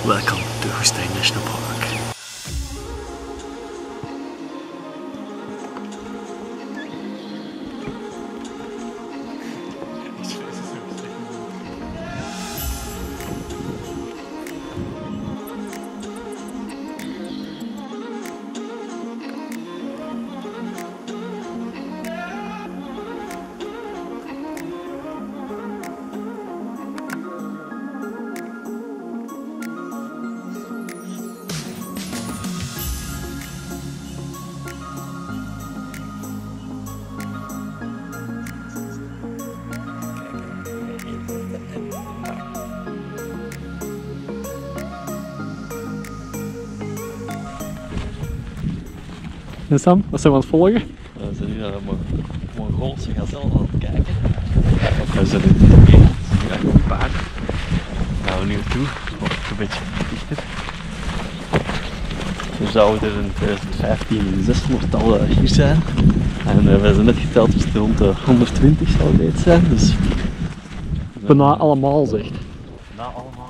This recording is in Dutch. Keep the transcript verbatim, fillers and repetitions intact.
Welcome to Hustai National Park. En Sam, wat zijn we aan het volgen? We zijn nu naar een Mongoolse gazelle aan het kijken. We zijn in Takhi, we zijn nu echt een paard. Daar gaan we nu naartoe, om een beetje dichter. We zouden er in twintig vijftien zeshonderdtal hier zijn. En uh, we zijn net geteld, dus rond de honderdtwintig zou het iets zijn. Dus Bijna allemaal zegt. na allemaal.